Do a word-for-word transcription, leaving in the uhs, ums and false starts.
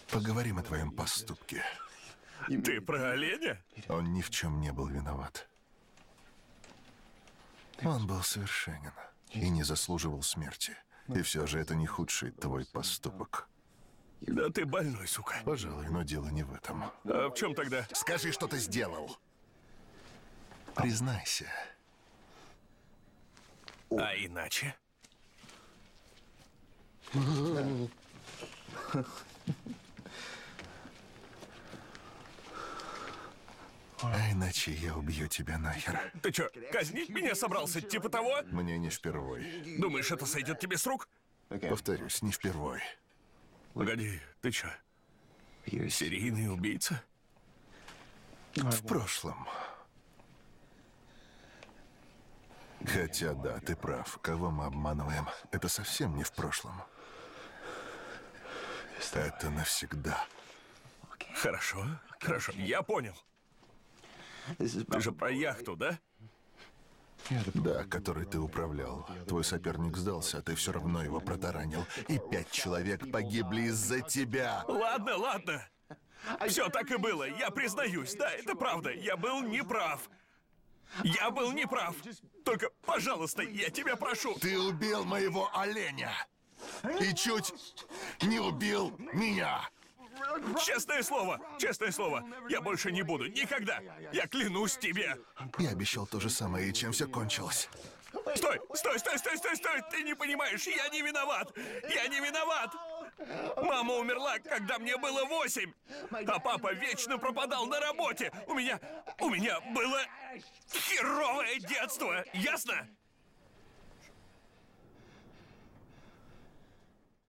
Поговорим о твоем поступке. Ты про оленя? Он ни в чем не был виноват. Он был совершенен и не заслуживал смерти. И все же это не худший твой поступок. Да ты больной, сука. Пожалуй, но дело не в этом. А в чем тогда? Скажи, что ты сделал. Признайся. А иначе? А иначе я убью тебя нахер. Ты чё, казнить меня собрался? Типа того? Мне не впервой. Думаешь, это сойдет тебе с рук? Повторюсь, не впервой. Погоди, ты чё? Серийный убийца? В прошлом. Хотя да, ты прав. Кого мы обманываем? Это совсем не в прошлом. Это навсегда. Хорошо, хорошо, я понял. Ты же про яхту, да? Да, которой ты управлял. Твой соперник сдался, а ты все равно его протаранил. И пять человек погибли из-за тебя. Ладно, ладно. Все так и было, я признаюсь. Да, это правда, я был неправ. Я был неправ. Только, пожалуйста, я тебя прошу. Ты убил моего оленя. И чуть не убил меня. Честное слово, честное слово, я больше не буду, никогда. Я клянусь тебе. Я обещал то же самое, и чем все кончилось. Стой, стой, стой, стой, стой, стой. Ты не понимаешь, я не виноват. Я не виноват. Мама умерла, когда мне было восемь. А папа вечно пропадал на работе. У меня, у меня было херовое детство, ясно?